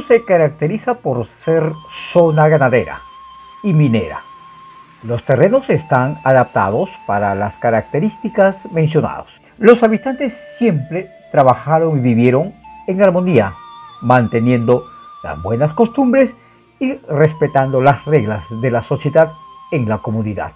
se caracteriza por ser zona ganadera y minera. Los terrenos están adaptados para las características mencionadas. Los habitantes siempre trabajaron y vivieron en armonía, manteniendo las buenas costumbres y respetando las reglas de la sociedad en la comunidad.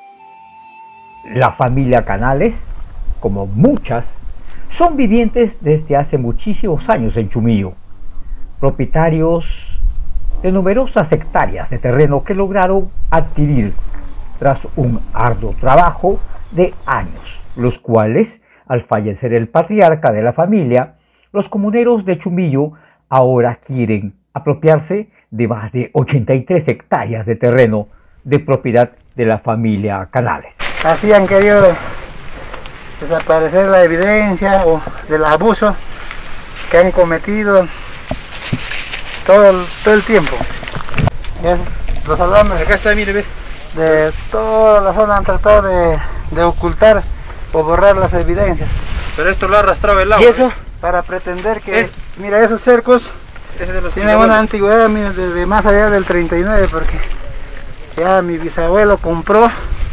La familia Canales, como muchas, son vivientes desde hace muchísimos años en Chumillo, propietarios de numerosas hectáreas de terreno que lograron adquirir tras un arduo trabajo de años, los cuales, al fallecer el patriarca de la familia, los comuneros de Chumillo ahora quieren apropiarse de más de 83 hectáreas de terreno de propiedad de la familia Canales. Así han querido desaparecer la evidencia o de los abusos que han cometido todo el tiempo. Bien, los salvamos. Acá está, mire, ves. De toda la zona han tratado de ocultar o borrar las evidencias. Pero esto lo ha arrastrado el agua. ¿Y eso? Para pretender que, mira, esos cercos tienen una antigüedad desde más allá del 39, porque ya mi bisabuelo compró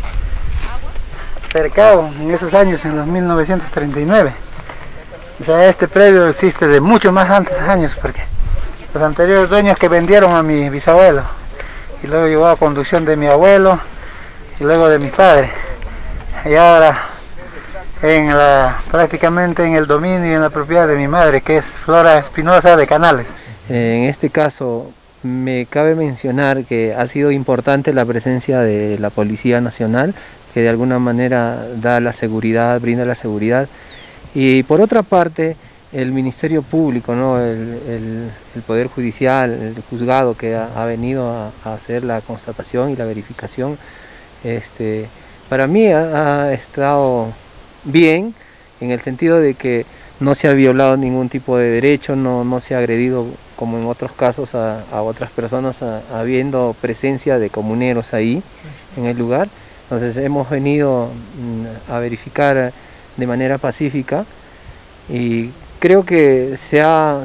cercado en esos años, en los 1939. O sea, este predio existe de mucho más antes años, porque los anteriores dueños que vendieron a mi bisabuelo, y luego llegó a conducción de mi abuelo, y luego de mi padre. Y ahora prácticamente en el dominio y en la propiedad de mi madre, que es Flora Espinosa de Canales. En este caso me cabe mencionar que ha sido importante la presencia de la Policía Nacional, que de alguna manera da la seguridad, brinda la seguridad, y por otra parte el Ministerio Público, ¿no? el Poder Judicial, el juzgado que ha venido a hacer la constatación y la verificación, para mí ha estado bien, en el sentido de que no se ha violado ningún tipo de derecho, no se ha agredido como en otros casos a otras personas, habiendo presencia de comuneros ahí en el lugar. Entonces hemos venido a verificar de manera pacífica y creo que se ha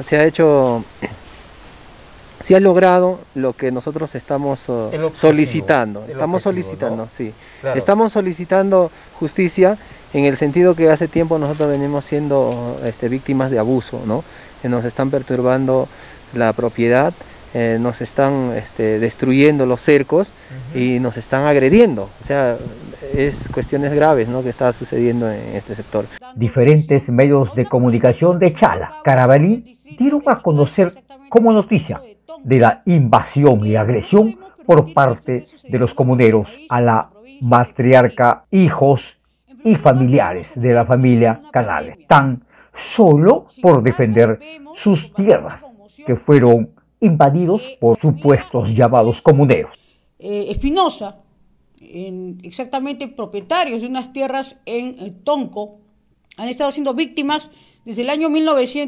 logrado lo que nosotros estamos solicitando. Sí. Claro. Estamos solicitando justicia en el sentido que hace tiempo nosotros venimos siendo víctimas de abuso, ¿no? Que nos están perturbando la propiedad, nos están destruyendo los cercos y nos están agrediendo. O sea, es cuestiones graves, ¿no?, que está sucediendo en este sector. Diferentes medios de comunicación de Chala, Carabalí, dieron a conocer como noticia de la invasión y agresión por parte de los comuneros a la matriarca, hijos y familiares de la familia Canales, tan solo por defender sus tierras que fueron invadidos por supuestos llamados comuneros. Espinosa, exactamente propietarios de unas tierras en Tonco, han estado siendo víctimas desde el año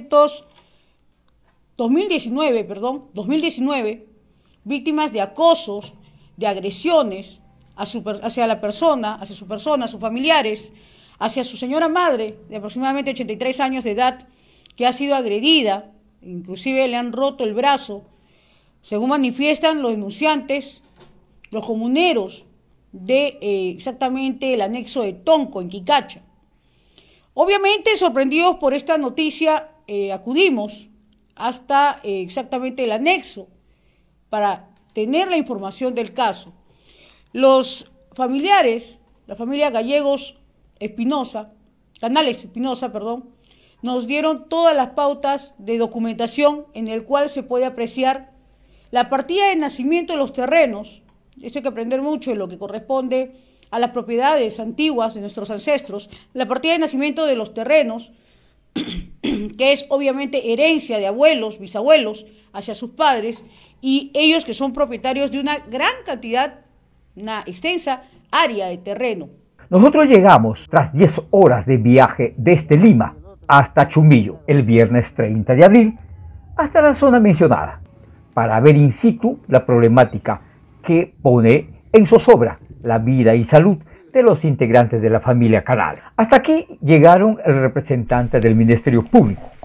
2019, víctimas de acosos, de agresiones hacia la persona, hacia su persona, a sus familiares, hacia su señora madre de aproximadamente 83 años de edad, que ha sido agredida, inclusive le han roto el brazo, según manifiestan los denunciantes, los comuneros de exactamente el anexo de Tonco, en Quicacha. Obviamente, sorprendidos por esta noticia, acudimos hasta exactamente el anexo para tener la información del caso. Los familiares, la familia Gallegos Espinosa, Canales Espinosa, nos dieron todas las pautas de documentación en el cual se puede apreciar la partida de nacimiento de los terrenos. Esto hay que aprender mucho en lo que corresponde a las propiedades antiguas de nuestros ancestros, la partida de nacimiento de los terrenos, que es obviamente herencia de abuelos, bisabuelos, hacia sus padres, y ellos que son propietarios de una gran cantidad, una extensa área de terreno. Nosotros llegamos tras 10 horas de viaje desde Lima hasta Chumillo el viernes 30 de abril, hasta la zona mencionada, para ver in situ la problemática que pone en zozobra la vida y salud de los integrantes de la familia Canales. Hasta aquí llegaron el representante del Ministerio Público,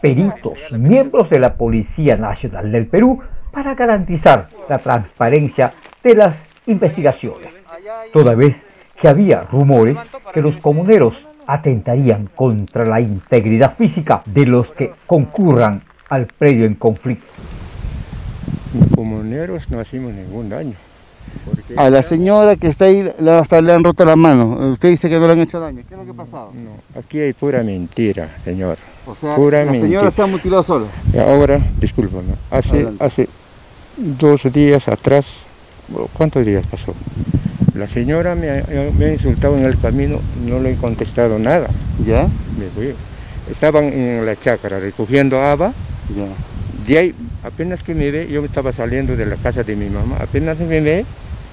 peritos, miembros de la Policía Nacional del Perú, para garantizar la transparencia de las investigaciones, toda vez que había rumores que los comuneros atentarían contra la integridad física de los que concurran al predio en conflicto. Los comuneros no hacemos ningún daño. A la señora que está ahí hasta le han roto la mano. Usted dice que no le han hecho daño. ¿Qué es lo que ha pasado? No, aquí hay pura mentira, señor. O sea, pura la señora se ha mutilado sola. Y ahora, discúlpame, hace 2 días atrás, ¿cuántos días pasó? La señora me ha insultado en el camino, no le he contestado nada. ¿Ya? Me fui. Estaban en la chácara recogiendo haba. Ya. De ahí, apenas que me ve, yo estaba saliendo de la casa de mi mamá, apenas me ve,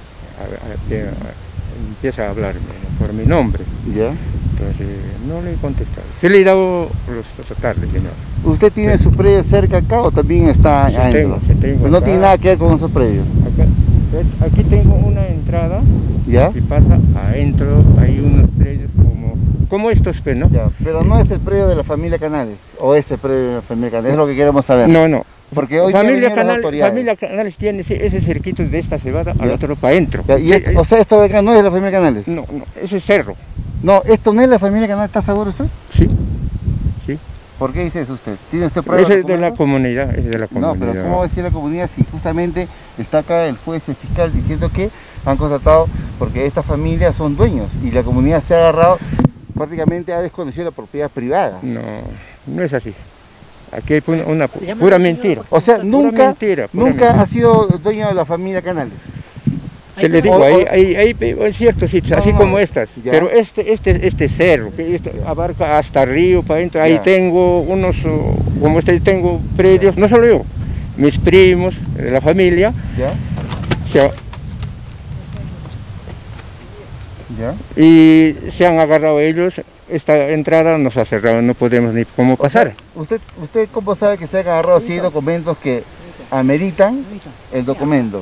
empieza a hablarme por mi nombre. ¿Ya? Entonces, no le he contestado. Sí le he dado los tardes, señor. ¿Usted tiene su predio cerca acá o también está Sí, adentro? tengo Pues no acá. tiene nada que ver con esos predios. Aquí tengo una entrada, ¿Ya? y pasa adentro, hay unos predios como estos, pues, ¿no? Ya, pero no es el predio de la familia Canales, o ese predio de la familia Canales, es lo que queremos saber. No. Porque hoy Familia Canales tiene ese cerquito de esta cebada al otro para adentro. O sea, esto de acá no es la familia Canales. No, ese es cerro. No, esto no es la familia Canales, ¿está seguro usted? Sí. ¿Por qué dice eso usted? ¿Tiene usted pruebas? Ese es de la comunidad, No, pero ¿cómo va a decir la comunidad si justamente está acá el juez, el fiscal diciendo que han constatado, porque estas familias son dueños y la comunidad se ha agarrado, prácticamente ha desconocido la propiedad privada? No es así. Aquí hay una pura mentira. O sea, nunca mentira. ha sido dueño de la familia Canales. Que le digo, hay es cierto, sí, así como estas, ya. pero este cerro, que abarca hasta río, para adentro, ahí tengo unos, como tengo predios, no solo yo, mis primos, de la familia, ¿Ya? y se han agarrado ellos, esta entrada nos ha cerrado, no podemos ni cómo pasar. ¿Usted cómo sabe que se ha agarrado así documentos que ameritan el documento?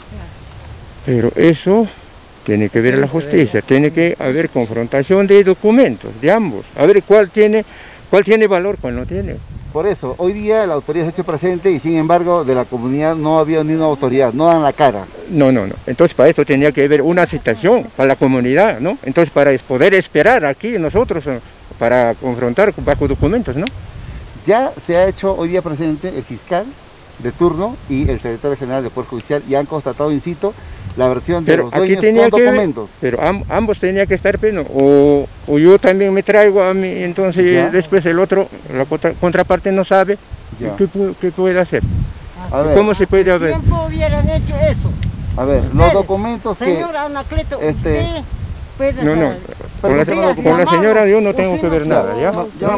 Pero eso tiene que ver la justicia, tiene que haber confrontación de documentos, de ambos, a ver cuál tiene valor, cuál no tiene. Por eso, hoy día la autoridad se ha hecho presente y sin embargo de la comunidad no había ni una autoridad, no dan la cara. No. Entonces para esto tenía que haber una citación para la comunidad, ¿no? Entonces para poder esperar aquí nosotros para confrontar bajo documentos, ¿no? Ya se ha hecho hoy día presente el fiscal de turno y el secretario general del Poder Judicial y han constatado in situ la versión de los dueños con documentos. Pero ambos tenían que estar pleno, o yo también me traigo a mí, entonces después el otro, la contraparte no sabe qué puede hacer. ¿Cómo se puede haber? ¿Qué tiempo hubieran hecho eso? A ver, los documentos que... Señora Anacleto, usted puede con la señora yo no tengo que ver nada, ¿ya?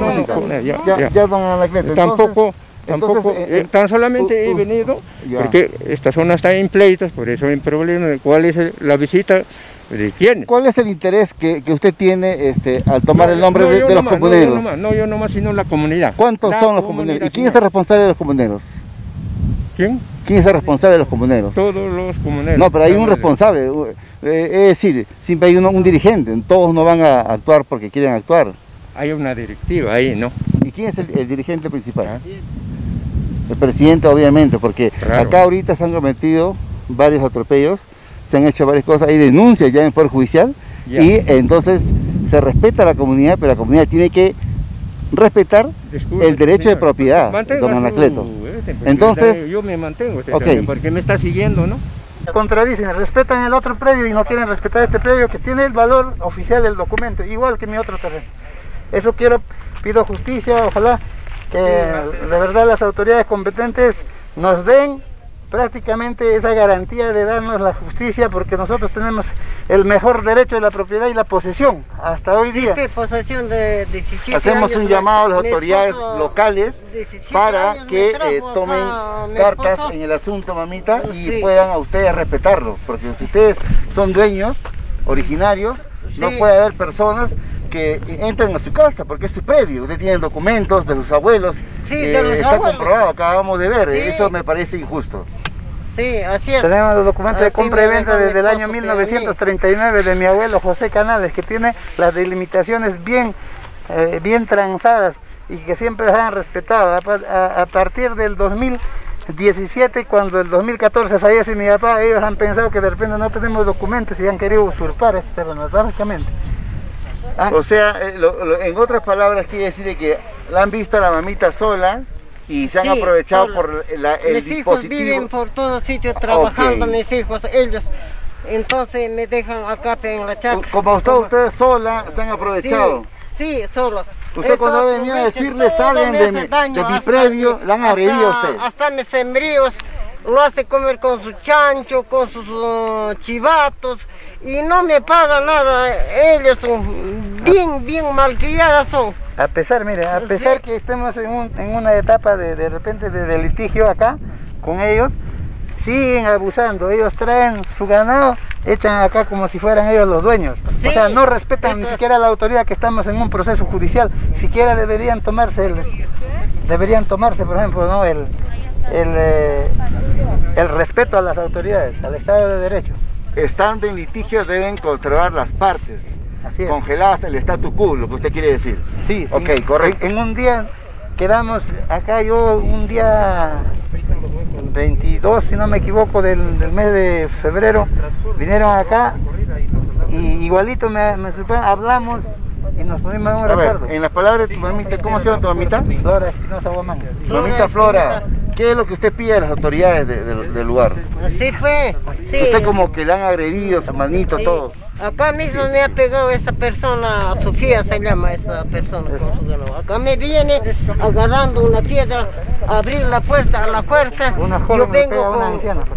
Ya, don Anacleto. Tampoco, tan solamente he venido, porque esta zona está en pleitos, por eso hay un problema de cuál es la visita de quién. ¿Cuál es el interés que usted tiene al tomar el nombre de los comuneros? No yo nomás, sino la comunidad. ¿Cuántos son los comuneros? ¿Y quién es el responsable de los comuneros? ¿Quién? ¿Quién es el responsable de los comuneros? Todos los comuneros. No, pero hay un responsable, es decir, siempre hay un dirigente, todos no van a actuar porque quieren actuar. Hay una directiva ahí, ¿no? ¿Y quién es el dirigente principal? El presidente, obviamente, porque acá ahorita se han cometido varios atropellos, se han hecho varias cosas, hay denuncias ya en el Poder Judicial y entonces se respeta a la comunidad, pero la comunidad tiene que respetar el derecho de propiedad, don Anacleto. Entonces, yo me mantengo, porque me está siguiendo, ¿no? Contradicen, respetan el otro predio y no quieren respetar este predio que tiene el valor oficial del documento, igual que mi otro terreno. Eso pido justicia, ojalá que de verdad las autoridades competentes nos den prácticamente esa garantía de darnos la justicia, porque nosotros tenemos el mejor derecho de la propiedad y la posesión hasta hoy día. ¿Qué posesión de 17 hacemos años? un llamado a las autoridades locales para que tomen cartas en el asunto, mamita, y puedan a ustedes respetarlo, porque si ustedes son dueños originarios, no puede haber personas que entren a su casa, porque es su predio, usted tiene documentos de sus abuelos, está comprobado, acabamos de ver, eso me parece injusto. Sí, así es. Tenemos los documentos de compra y venta desde el año 1939 de mi abuelo José Canales, que tiene las delimitaciones bien tranzadas y que siempre las han respetado. A partir del 2017, cuando el 2014 fallece mi papá, ellos han pensado que de repente no tenemos documentos y han querido usurpar este terreno, básicamente. O sea, en otras palabras quiere decir de que la han visto a la mamita sola y se han aprovechado sola. por el mis hijos dispositivo. viven por todos sitios trabajando, Ok. mis hijos, ellos. Entonces me dejan acá en la chacra. Como ustedes sola se han aprovechado. Sí, solo. Usted cuando ha venido a decirle salgan de mi predio, la han agredido a usted. Hasta mis sembríos lo hace comer con su chancho, con sus chivatos y no me pagan nada. Ellos son bien malcriadas son. A pesar, mire, a pesar que estemos en una etapa de repente de litigio acá con ellos, siguen abusando. Ellos traen su ganado, echan acá como si fueran ellos los dueños. Sí, o sea, no respetan ni siquiera la autoridad, que estamos en un proceso judicial. Siquiera deberían tomarse, por ejemplo, ¿no? el respeto a las autoridades, al Estado de Derecho. Estando en litigio deben conservar las partes. Así es. Congeladas el statu quo, lo que usted quiere decir. Sí, Ok, correcto. En un día quedamos acá, un día 22, si no me equivoco, del mes de febrero, vinieron acá y igualito hablamos y nos ponimos en un recuerdo. En las palabras de tu mamita, ¿cómo se llama tu mamita? Flora Espinosa Guamán. Mamita Flora, ¿qué es lo que usted pide a las autoridades del lugar? Sí, fue. Sí. Usted como que le han agredido, su manito, Sí. todo. Acá mismo me ha pegado esa persona, Sofía se llama esa persona con su ganado. Acá me viene agarrando una piedra, abrir la puerta a la fuerza. Yo vengo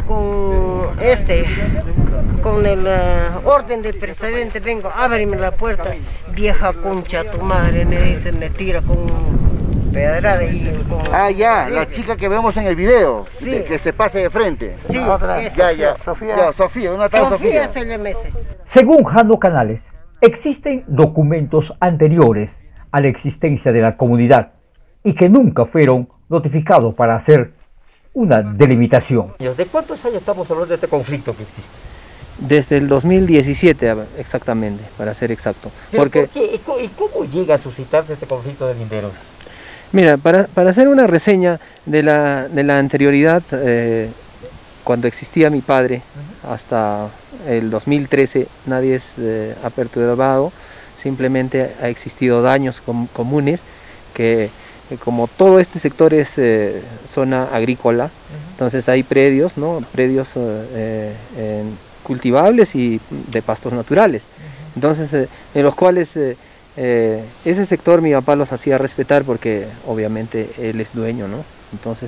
con el orden del presidente, vengo, ábreme la puerta. Vieja concha, tu madre, me dice, me tira con pedrada y con... Ah, ya, la chica que vemos en el video, Sí. que se pase de frente. Sí, Ya, Sofía, una tal Sofía. se llama ese. Según Jano Canales, existen documentos anteriores a la existencia de la comunidad y que nunca fueron notificados para hacer una delimitación. ¿De cuántos años estamos hablando de este conflicto que existe? Desde el 2017 exactamente, para ser exacto. ¿Por qué? ¿Y cómo llega a suscitarse este conflicto de linderos? Mira, para hacer una reseña de la anterioridad, cuando existía mi padre, hasta el 2013 nadie ha perturbado, simplemente ha existido daños comunes, que como todo este sector es zona agrícola, entonces hay predios, ¿no? Predios cultivables y de pastos naturales, entonces en los cuales ese sector mi papá los hacía respetar porque obviamente él es dueño, ¿no? Entonces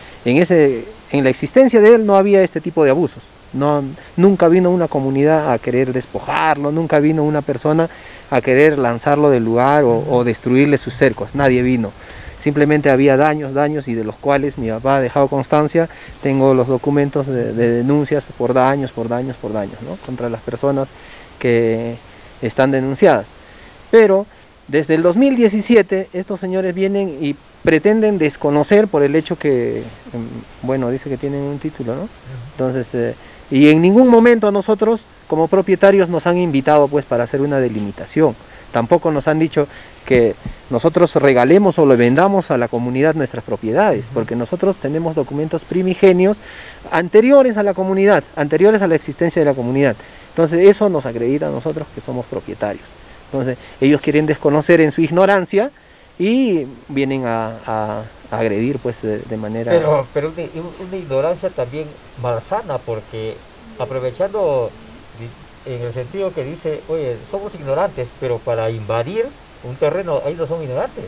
en la existencia de él no había este tipo de abusos, nunca vino una comunidad a querer despojarlo, nunca vino una persona a querer lanzarlo del lugar o destruirle sus cercos, nadie vino. Simplemente había daños y de los cuales mi papá ha dejado constancia. Tengo los documentos de denuncias por daños, ¿no? Contra las personas que están denunciadas. Pero desde el 2017 estos señores vienen y pretenden desconocer por el hecho que, bueno, dice que tienen un título, ¿no? Entonces, y en ningún momento nosotros como propietarios nos han invitado pues para hacer una delimitación. Tampoco nos han dicho que nosotros regalemos o le vendamos a la comunidad nuestras propiedades, porque nosotros tenemos documentos primigenios anteriores a la comunidad, anteriores a la existencia de la comunidad. Entonces eso nos acredita a nosotros que somos propietarios. Entonces ellos quieren desconocer en su ignorancia y vienen a agredir pues de manera... Pero una ignorancia también malsana, porque aprovechando en el sentido que dice, oye, somos ignorantes, pero para invadir un terreno, ahí no son ignorantes.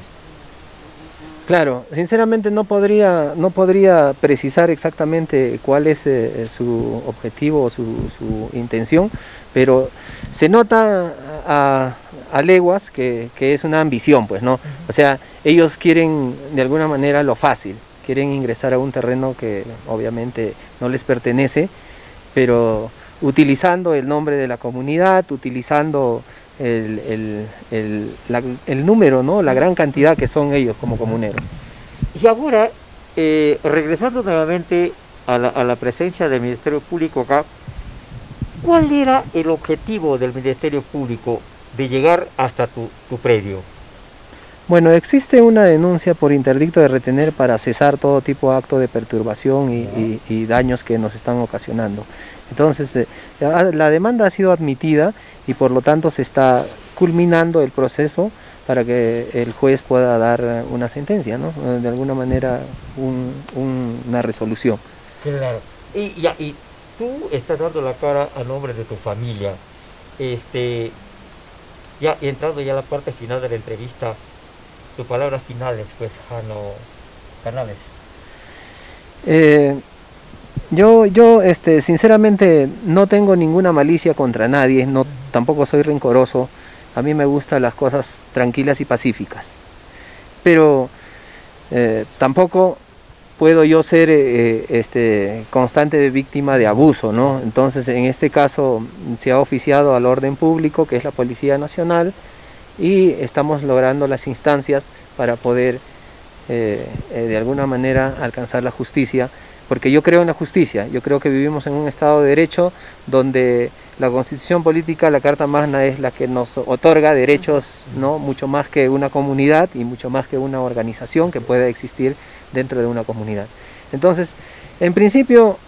Claro, sinceramente no podría precisar exactamente cuál es su objetivo o su intención, pero se nota a leguas que es una ambición, pues, ¿no? O sea, ellos quieren de alguna manera lo fácil, quieren ingresar a un terreno que obviamente no les pertenece, pero utilizando el nombre de la comunidad, utilizando el número, ¿no? La gran cantidad que son ellos como comuneros. Y ahora, regresando nuevamente a la presencia del Ministerio Público acá, ¿cuál era el objetivo del Ministerio Público de llegar hasta tu predio? Bueno, existe una denuncia por interdicto de retener para cesar todo tipo de acto de perturbación y daños que nos están ocasionando. Entonces, la demanda ha sido admitida y por lo tanto se está culminando el proceso para que el juez pueda dar una sentencia, ¿no? De alguna manera una resolución. Claro. Y tú estás dando la cara a nombre de tu familia. Ya entrando ya a la parte final de la entrevista, tus palabras finales, pues, Jano Canales. Yo sinceramente no tengo ninguna malicia contra nadie, tampoco soy rencoroso. A mí me gustan las cosas tranquilas y pacíficas. Pero tampoco puedo yo ser constante víctima de abuso, ¿no? Entonces, en este caso se ha oficiado al orden público, que es la Policía Nacional, y estamos logrando las instancias para poder de alguna manera alcanzar la justicia, porque yo creo en la justicia. Yo creo que vivimos en un Estado de Derecho donde la Constitución Política, la Carta Magna, es la que nos otorga derechos, ¿no? Mucho más que una comunidad y mucho más que una organización que pueda existir dentro de una comunidad. Entonces, en principio,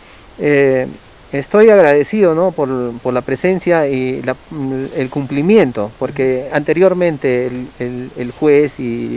estoy agradecido, ¿no? por la presencia y el cumplimiento, porque anteriormente el juez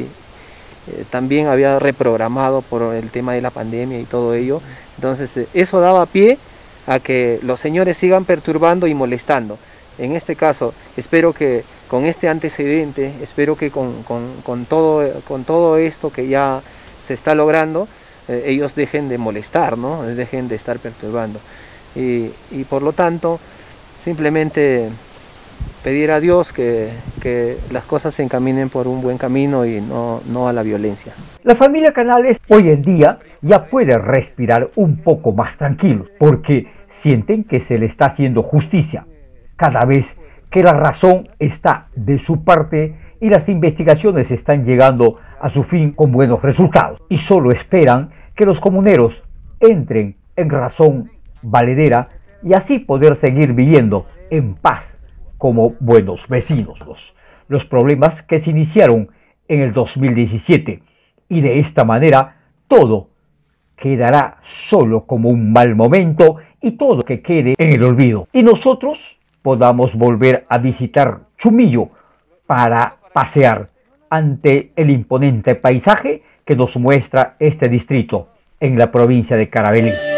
también había reprogramado por el tema de la pandemia y todo ello. Entonces, eso daba pie a que los señores sigan perturbando y molestando. En este caso, espero que con este antecedente, espero que con todo esto que ya se está logrando, ellos dejen de molestar, ¿no? Dejen de estar perturbando. Y por lo tanto, simplemente pedir a Dios que las cosas se encaminen por un buen camino y no a la violencia. La familia Canales hoy en día ya puede respirar un poco más tranquilos, porque sienten que se le está haciendo justicia, cada vez que la razón está de su parte y las investigaciones están llegando a su fin con buenos resultados, y solo esperan que los comuneros entren en razón valedera y así poder seguir viviendo en paz como buenos vecinos. Los problemas que se iniciaron en el 2017, y de esta manera todo quedará solo como un mal momento y todo que quede en el olvido, y nosotros podamos volver a visitar Chumillo para pasear ante el imponente paisaje que nos muestra este distrito en la provincia de Carabalí.